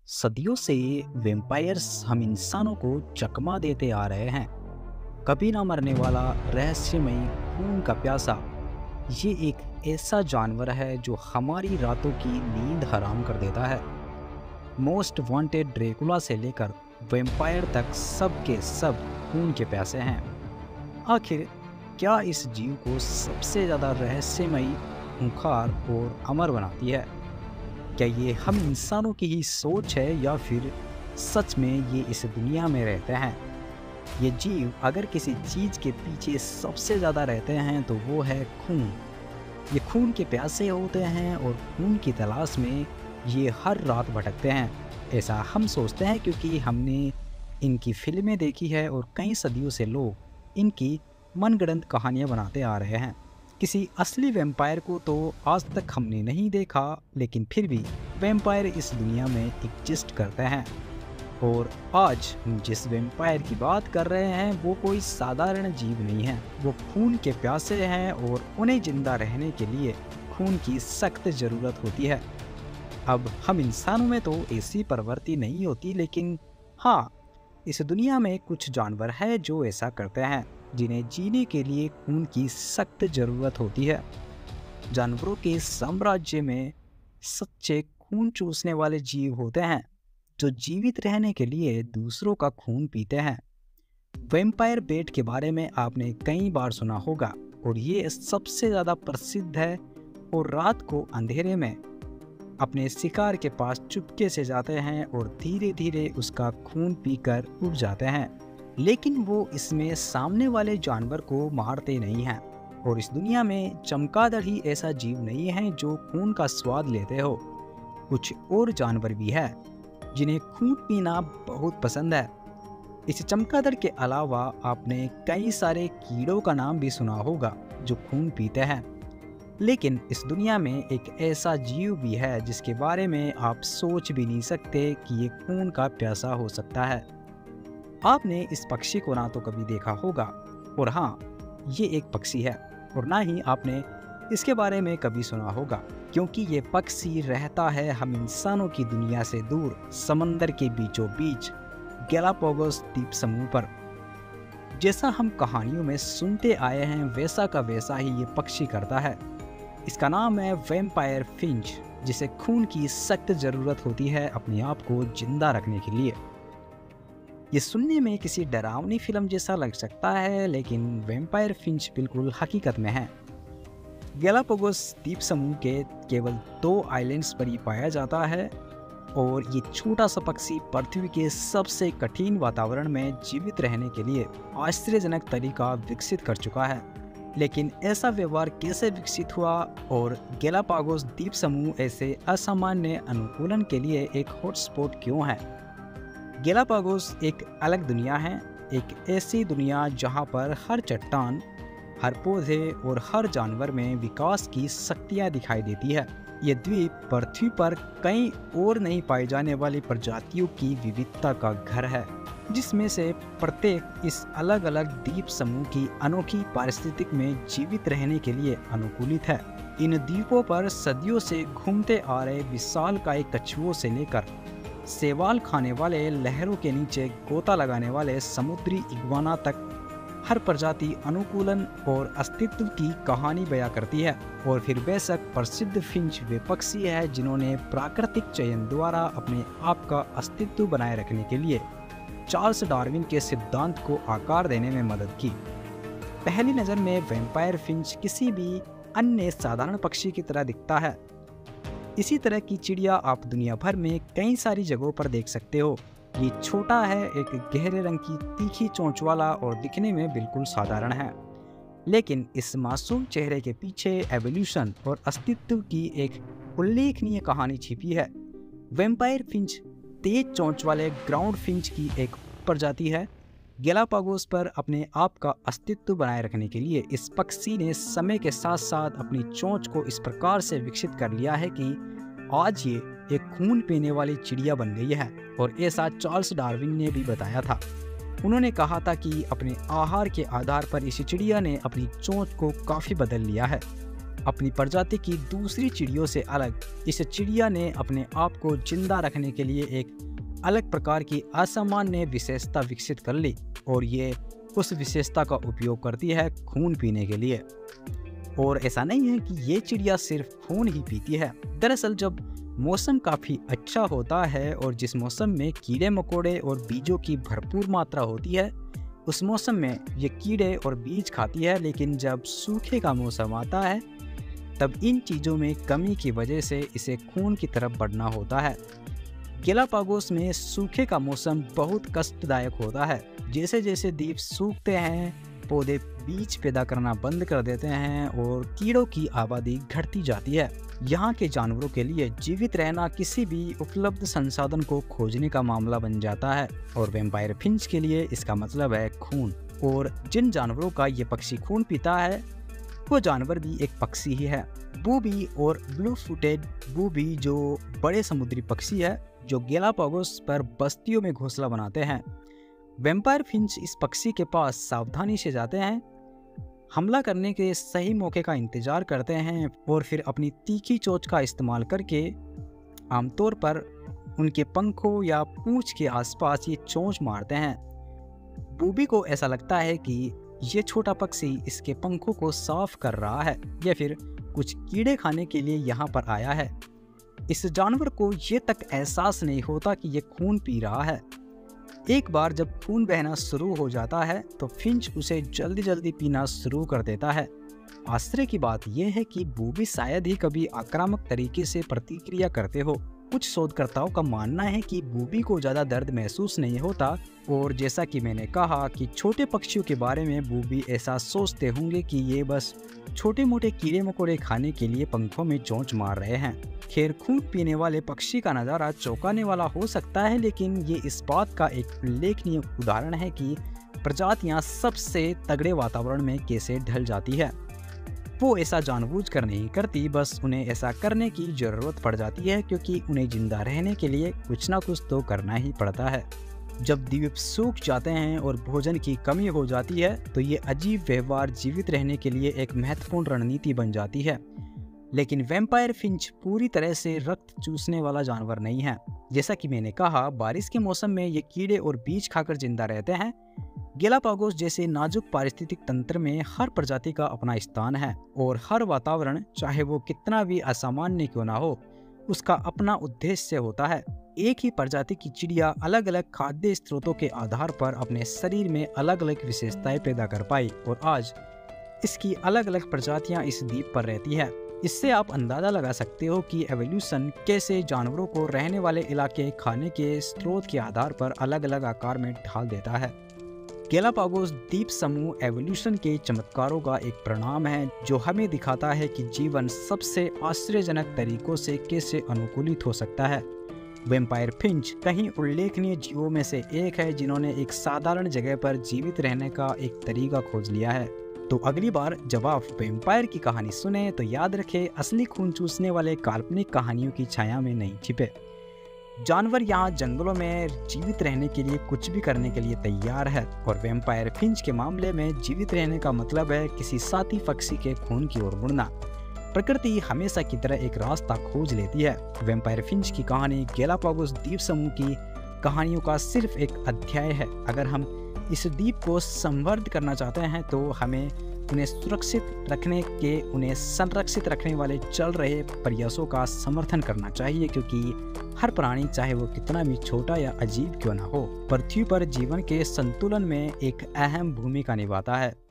सदियों से वेम्पायर्स हम इंसानों को चकमा देते आ रहे हैं। कभी ना मरने वाला रहस्यमयी खून का प्यासा, ये एक ऐसा जानवर है जो हमारी रातों की नींद हराम कर देता है। मोस्ट वांटेड ड्रैकुला से लेकर वेम्पायर तक सब के सब खून के प्यासे हैं। आखिर क्या इस जीव को सबसे ज़्यादा रहस्यमयी, खूंखार और अमर बनाती है? क्या ये हम इंसानों की ही सोच है या फिर सच में ये इस दुनिया में रहते हैं? ये जीव अगर किसी चीज़ के पीछे सबसे ज़्यादा रहते हैं तो वो है खून। ये खून के प्यासे होते हैं और खून की तलाश में ये हर रात भटकते हैं। ऐसा हम सोचते हैं क्योंकि हमने इनकी फिल्में देखी है और कई सदियों से लोग इनकी मनगढ़ंत कहानियाँ बनाते आ रहे हैं। किसी असली वैम्पायर को तो आज तक हमने नहीं देखा, लेकिन फिर भी वैम्पायर इस दुनिया में एग्जिस्ट करते हैं। और आज हम जिस वैम्पायर की बात कर रहे हैं वो कोई साधारण जीव नहीं है। वो खून के प्यासे हैं और उन्हें जिंदा रहने के लिए खून की सख्त ज़रूरत होती है। अब हम इंसानों में तो ऐसी प्रवृत्ति नहीं होती, लेकिन हाँ, इस दुनिया में कुछ जानवर हैं जो ऐसा करते हैं, जिन्हें जीने के लिए खून की सख्त ज़रूरत होती है। जानवरों के साम्राज्य में सच्चे खून चूसने वाले जीव होते हैं जो जीवित रहने के लिए दूसरों का खून पीते हैं। वैम्पायर बेट के बारे में आपने कई बार सुना होगा और ये सबसे ज़्यादा प्रसिद्ध है। और रात को अंधेरे में अपने शिकार के पास चुपके से जाते हैं और धीरे धीरे उसका खून पीकर उड़ जाते हैं। लेकिन वो इसमें सामने वाले जानवर को मारते नहीं हैं। और इस दुनिया में चमगादड़ ही ऐसा जीव नहीं है जो खून का स्वाद लेते हो। कुछ और जानवर भी है जिन्हें खून पीना बहुत पसंद है। इस चमगादड़ के अलावा आपने कई सारे कीड़ों का नाम भी सुना होगा जो खून पीते हैं। लेकिन इस दुनिया में एक ऐसा जीव भी है जिसके बारे में आप सोच भी नहीं सकते कि ये खून का प्यासा हो सकता है। आपने इस पक्षी को ना तो कभी देखा होगा, और हाँ, ये एक पक्षी है, और ना ही आपने इसके बारे में कभी सुना होगा, क्योंकि ये पक्षी रहता है हम इंसानों की दुनिया से दूर समंदर के बीचों बीच गैलापागोस द्वीप समूह पर। जैसा हम कहानियों में सुनते आए हैं वैसा का वैसा ही ये पक्षी करता है। इसका नाम है वैम्पायर फिंच, जिसे खून की सख्त ज़रूरत होती है अपने आप को जिंदा रखने के लिए। ये सुनने में किसी डरावनी फिल्म जैसा लग सकता है, लेकिन वैम्पायर फिंच बिल्कुल हकीकत में है। गैलापागोस द्वीप समूह के केवल 2 आइलैंड्स पर ही पाया जाता है और ये छोटा सा पक्षी पृथ्वी के सबसे कठिन वातावरण में जीवित रहने के लिए आश्चर्यजनक तरीका विकसित कर चुका है। लेकिन ऐसा व्यवहार कैसे विकसित हुआ और गैलापागोस द्वीप समूह ऐसे असामान्य अनुकूलन के लिए एक हॉटस्पॉट क्यों है? गैलापागोस एक अलग दुनिया है, एक ऐसी दुनिया जहां पर हर चट्टान, हर पौधे और हर जानवर में विकास की शक्तियां दिखाई देती है। ये द्वीप पृथ्वी पर कई और नहीं पाई जाने वाली प्रजातियों की विविधता का घर है, जिसमें से प्रत्येक इस अलग अलग द्वीप समूह की अनोखी पारिस्थितिक में जीवित रहने के लिए अनुकूलित है। इन द्वीपों पर सदियों से घूमते आ रहे विशालकाय कछुओं से लेकर शैवाल खाने वाले, लहरों के नीचे गोता लगाने वाले समुद्री इग्वाना तक हर प्रजाति अनुकूलन और अस्तित्व की कहानी बयां करती है। और फिर बेशक प्रसिद्ध फिंच वे पक्षी है जिन्होंने प्राकृतिक चयन द्वारा अपने आप का अस्तित्व बनाए रखने के लिए चार्ल्स डार्विन के सिद्धांत को आकार देने में मदद की। पहली नज़र में वैम्पायर फिंच किसी भी अन्य साधारण पक्षी की तरह दिखता है। इसी तरह की चिड़िया आप दुनिया भर में कई सारी जगहों पर देख सकते हो। ये छोटा है, एक गहरे रंग की तीखी चोंच वाला और दिखने में बिल्कुल साधारण है। लेकिन इस मासूम चेहरे के पीछे एवोल्यूशन और अस्तित्व की एक उल्लेखनीय कहानी छिपी है। वैम्पायर फिंच तेज चोंच वाले ग्राउंड फिंच की एक प्रजाति है। गैलापागोस पर अपने आप का अस्तित्व बनाए रखने के लिए इस पक्षी ने समय के साथ साथ अपनी चोंच को इस प्रकार से विकसित कर लिया है कि आज ये एक खून पीने वाली चिड़िया बन गई है। और ऐसा चार्ल्स डार्विन ने भी बताया था। उन्होंने कहा था कि अपने आहार के आधार पर इस चिड़िया ने अपनी चोंच को काफ़ी बदल लिया है। अपनी प्रजाति की दूसरी चिड़ियों से अलग, इस चिड़िया ने अपने आप को जिंदा रखने के लिए एक अलग प्रकार की असामान्य विशेषता विकसित कर ली और ये उस विशेषता का उपयोग करती है खून पीने के लिए। और ऐसा नहीं है कि ये चिड़िया सिर्फ खून ही पीती है। दरअसल जब मौसम काफ़ी अच्छा होता है और जिस मौसम में कीड़े मकोड़े और बीजों की भरपूर मात्रा होती है, उस मौसम में ये कीड़े और बीज खाती है। लेकिन जब सूखे का मौसम आता है तब इन चीज़ों में कमी की वजह से इसे खून की तरफ बढ़ना होता है। गैलापागोस में सूखे का मौसम बहुत कष्टदायक होता है। जैसे जैसे द्वीप सूखते हैं, पौधे बीज पैदा करना बंद कर देते हैं और कीड़ों की आबादी घटती जाती है। यहाँ के जानवरों के लिए जीवित रहना किसी भी उपलब्ध संसाधन को खोजने का मामला बन जाता है और वैम्पायर फिंच के लिए इसका मतलब है खून। और जिन जानवरों का ये पक्षी खून पीता है वो जानवर भी एक पक्षी ही है। बूबी और ब्लू फुटेड बूबी जो बड़े समुद्री पक्षी है जो गैलापागोस पर बस्तियों में घोंसला बनाते हैं। वैम्पायर फिंच इस पक्षी के पास सावधानी से जाते हैं, हमला करने के सही मौके का इंतजार करते हैं और फिर अपनी तीखी चोंच का इस्तेमाल करके आमतौर पर उनके पंखों या पूंछ के आसपास ये चोंच मारते हैं। बूबी को ऐसा लगता है कि ये छोटा पक्षी इसके पंखों को साफ कर रहा है या फिर कुछ कीड़े खाने के लिए यहाँ पर आया है। इस जानवर को ये तक एहसास नहीं होता कि ये खून पी रहा है। एक बार जब खून बहना शुरू हो जाता है तो फिंच उसे जल्दी जल्दी पीना शुरू कर देता है। आश्चर्य की बात यह है कि बूबी शायद ही कभी आक्रामक तरीके से प्रतिक्रिया करते हो। कुछ शोधकर्ताओं का मानना है कि बूबी को ज़्यादा दर्द महसूस नहीं होता और जैसा कि मैंने कहा कि छोटे पक्षियों के बारे में बूबी ऐसा सोचते होंगे कि ये बस छोटे मोटे कीड़े मकोड़े खाने के लिए पंखों में चोंच मार रहे हैं। खैर, खून पीने वाले पक्षी का नज़ारा चौंकाने वाला हो सकता है, लेकिन ये इस बात का एक उल्लेखनीय उदाहरण है कि प्रजातियां सबसे तगड़े वातावरण में कैसे ढल जाती है। वो ऐसा जानबूझकर नहीं करती, बस उन्हें ऐसा करने की ज़रूरत पड़ जाती है क्योंकि उन्हें जिंदा रहने के लिए कुछ ना कुछ तो करना ही पड़ता है। जब द्वीप सूख जाते हैं और भोजन की कमी हो जाती है तो ये अजीब व्यवहार जीवित रहने के लिए एक महत्वपूर्ण रणनीति बन जाती है। लेकिन वैम्पायर फिंच पूरी तरह से रक्त चूसने वाला जानवर नहीं है। जैसा कि मैंने कहा, बारिश के मौसम में ये कीड़े और बीज खाकर जिंदा रहते हैं। गैलापागोस जैसे नाजुक पारिस्थितिक तंत्र में हर प्रजाति का अपना स्थान है और हर वातावरण, चाहे वो कितना भी असामान्य क्यों ना हो, उसका अपना उद्देश्य होता है। एक ही प्रजाति की चिड़िया अलग अलग खाद्य स्रोतों के आधार पर अपने शरीर में अलग अलग विशेषताएं पैदा कर पाई और आज इसकी अलग अलग प्रजातियां इस द्वीप पर रहती है। इससे आप अंदाजा लगा सकते हो कि एवोल्यूशन कैसे जानवरों को रहने वाले इलाके खाने के स्रोत के आधार पर अलग अलग आकार में ढाल देता है। गैलापागोस द्वीप समूह एवोल्यूशन के चमत्कारों का एक परिणाम है जो हमें दिखाता है कि जीवन सबसे आश्चर्यजनक तरीकों से कैसे अनुकूलित हो सकता है। वैम्पायर फिंच कहीं उल्लेखनीय जीवों में से एक है जिन्होंने एक साधारण जगह पर जीवित रहने का एक तरीका खोज लिया है। तो अगली बार जब आप वैम्पायर की कहानी सुने तो याद रखें, असली खून चूसने वाले काल्पनिक कहानियों की छाया में नहीं छिपे। जानवर यहाँ जंगलों में जीवित रहने के लिए कुछ भी करने के लिए तैयार है और वैम्पायर फिंच के मामले में जीवित रहने का मतलब है किसी साथी पक्षी के खून की ओर मुड़ना। प्रकृति हमेशा की तरह एक रास्ता खोज लेती है। वैम्पायर फिंच की कहानी गैलापागोस द्वीप समूह की कहानियों का सिर्फ एक अध्याय है। अगर हम इस द्वीप को संवर्धित करना चाहते हैं तो हमें उन्हें उन्हें संरक्षित रखने वाले चल रहे प्रयासों का समर्थन करना चाहिए, क्योंकि हर प्राणी, चाहे वो कितना भी छोटा या अजीब क्यों ना हो, पृथ्वी पर जीवन के संतुलन में एक अहम भूमिका निभाता है।